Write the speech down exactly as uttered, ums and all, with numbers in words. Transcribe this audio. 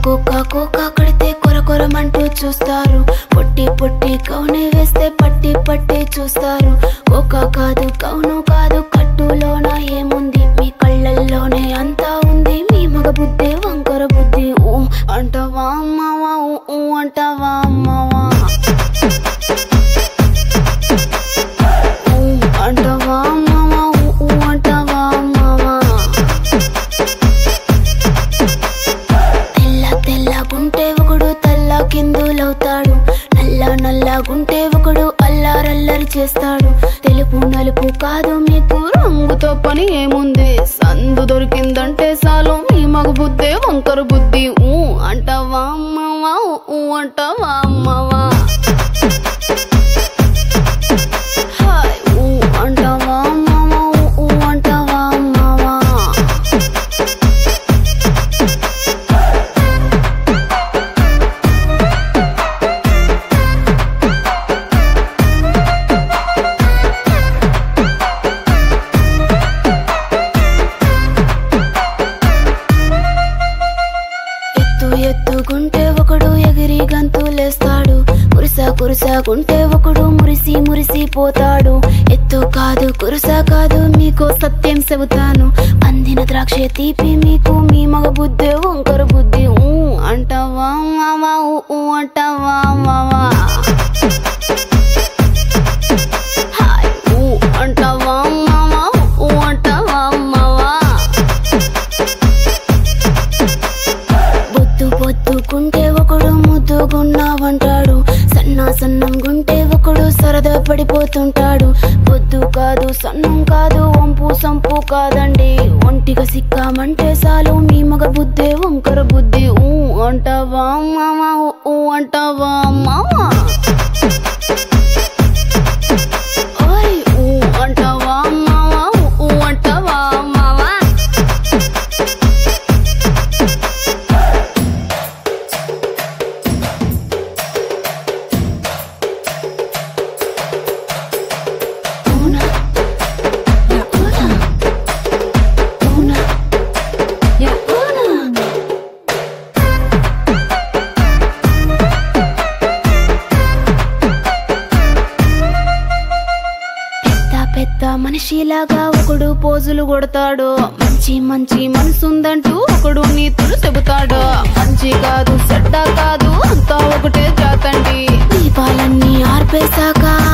Cocoa cocoa కడితే కొర కొరమంటూ చూస్తారు. పొట్టి పొట్టి కౌనే వేస్తే పట్టి పట్టి చూస్తారు. కోకా కాదు కౌను కాదు కట్టులోన ఏముంది, మీ కళ్ళల్లోనే అంతా ఉంది. మీ మగ బుద్ధి వంకర బుద్ధి. ఊ అంటావా అమ్మావా, ఊ అంటావా అమ్మావా, ఊ అంటావా అమ్మావా, ఊ అంటావా అమ్మావా. తెల్ల తెల్లగుంటే ఒకడు తల్ల కిందులవుతాడు. నల్ల నల్లగుంటే ఒకడు అల్లారల్లరి చేస్తాడు. తెలుపు నలుపు కాదు మీకు రంగుతో పని ఏముంది, సందు దొరికిందంటే చాలు మీ మగ బుద్ధి వంకర బుద్ధి. ఊ అంటావా అమ్మావా, ఊ అంటావా అమ్మావా, హాయ్ ఊ అంటావా అమ్మావా, ఊ అంటావా అమ్మావా. ఎత్తుకుంటే ఒకడు ఎగిరి గంతులేస్తాడు. కురుస కురుసకుంటే ఒకడు మురిసి మురిసి పోతాడు. ఎత్తు కాదు కురుస కాదు మీకో సత్యం చెబుతాను. అందిన ద్రాక్ష తీపి మీకు మీ మగ బుద్ధి వంకర బుద్ధి. ఊ అంటావా మావా, ఊ అంటావా మావా, హాయ్ ఊ అంటావా మావా, ఊ అంటావా మావా. బొద్దు బొద్దుకుంటే ఒకడు ముద్దుగున్నావంటాడు. సన్నా సన్నం గుంటే ఒకడు సరదా పడిపోతుంటాడు. బొద్దు కాదు సన్నం కాదు వంపు సంపు కాదండి, ఒంటిగా సిక్కామంటే చాలు మీ మగ బుద్ధి వంకర బుద్ధి. ఊ అంటావా మావా, ఊ అంటావా మావా, ఓయ్ ఊ అంటావా మావా, ఊ అంటావా మావా. మనిషిలాగా ఒకడు పోజులు కొడతాడు. మంచి మంచి మనసుందంటూ ఒకడు నీతులు చెబుతాడు. మంచి కాదు చెడ్డ కాదు అంతా ఒకటే జాతండి. దీపాలన్నీ ఆర్పేశాక